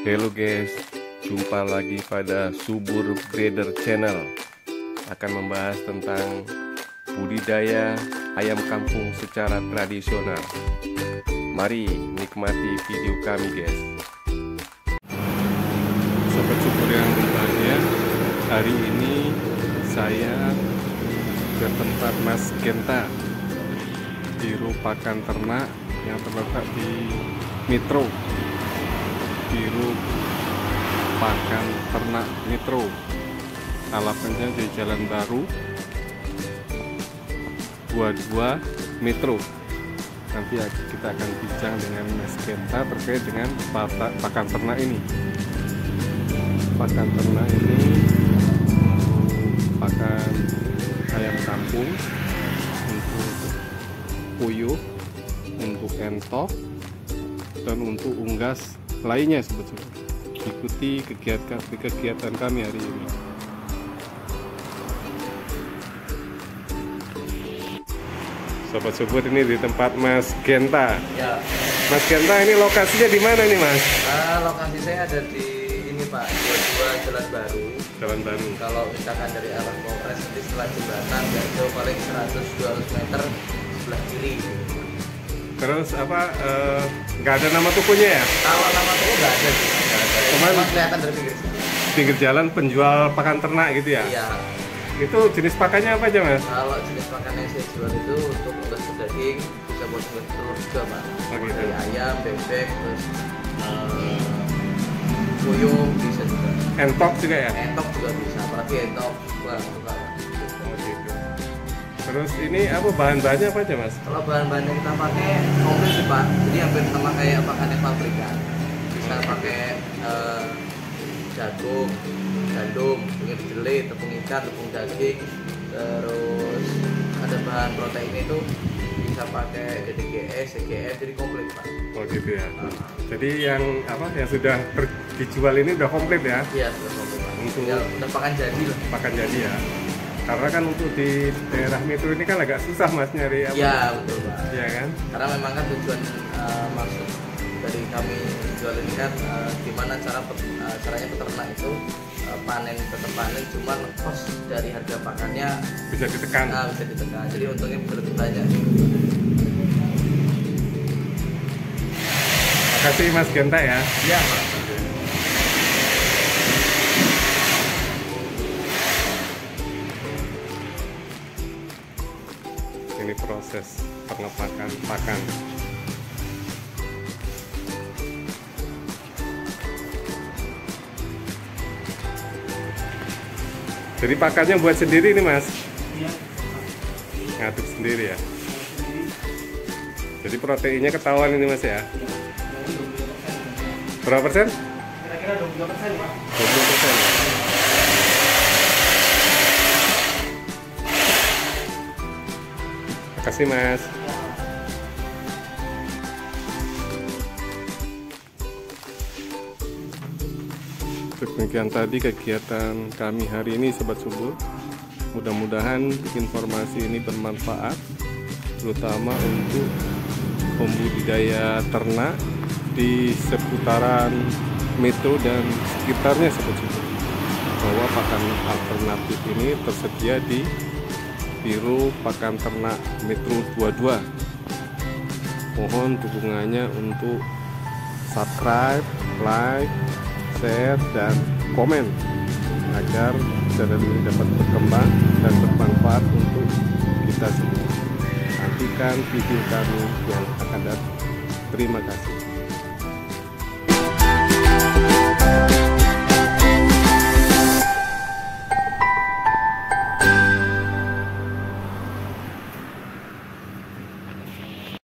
Halo guys, jumpa lagi pada Subur Breeder Channel. Akan membahas tentang budidaya ayam kampung secara tradisional. Mari nikmati video kami guys. Sobat Subur yang berbahagia, hari ini saya ke tempat Mas Genta, Biro Pakan Ternak yang terletak di Metro, Biro Pakan Ternak Metro. Alamatnya di Jalan Baru 22 Metro. Nanti kita akan bincang dengan Mas Genta terkait dengan pakan ternak ini. Pakan ternak ini pakan ayam kampung untuk puyuh, untuk entok, dan untuk unggas lainnya sebetulnya. Ikuti kegiatan kami hari ini. Sobat Subur, ini di tempat Mas Genta. Ya. Mas Genta, ini lokasinya di mana nih Mas? Lokasi saya ada di ini Pak, 22 Jalan Baru. Jalan Baru. Kalau misalkan dari arah Polres nanti setelah jembatan nggak jauh, paling 100-200 meter sebelah kiri. Terus apa? Nggak ada nama tokonya ya? Kalau nama toko nggak ada sih. Cuman Cuma kelihatan dari pinggir jalan penjual pakan ternak gitu ya? Iya. Itu jenis pakannya apa aja Mas? Kalau jenis pakan yang saya jual itu untuk unggas daging, bisa buat unggas telur juga Pak. Oh, gitu. Dari ayam, bebek, terus puyuh bisa juga. Entok juga ya? Entok juga bisa, apalagi entok. Wah, suka. Oh gitu. Terus ini apa bahan-bahannya apa aja Mas? Kalau bahan-bahan yang kita pakai komplit sih Pak, jadi hampir sama kayak pakannya pabrikan. Bisa pakai jagung, gandum, mungkin kedelai, tepung ikan, tepung daging, terus ada bahan protein itu bisa pakai DDGS, CGF, jadi komplit Pak. Oh gitu ya. Jadi yang apa yang sudah dijual ini udah komplit ya? Iya sudah komplit Pak. Untuk Udah pakan jadi lah. pakan jadi ya. Karena kan untuk di daerah Metro ini kan agak susah Mas nyari apa? Iya betul Pak. Iya kan? Karena memang kan tujuan maksud dari kami jual ini kan gimana caranya peternak itu tetap panen, cuman kos dari harga pakannya Bisa ditekan. bisa ditekan, jadi untungnya lebih banyak. Makasih Mas Genta ya. Iya Pak. Ini proses pengepakan pakan. Jadi pakannya buat sendiri nih Mas? Iya. Ngatur sendiri ya? Jadi proteinnya ketahuan ini Mas ya? Berapa persen? Kira-kira 22% Pak. 20%. Makasih Mas. Demikian tadi kegiatan kami hari ini Sobat Subur. Mudah-mudahan informasi ini bermanfaat, terutama untuk pembudidaya ternak di seputaran Metro dan sekitarnya Sobat Subur, bahwa pakan alternatif ini tersedia di Biro Pakan Ternak Metro 22. Mohon dukungannya untuk subscribe, like, share, dan komen agar channel ini dapat berkembang dan bermanfaat untuk kita semua. Nantikan video kami yang akan datang. Terima kasih.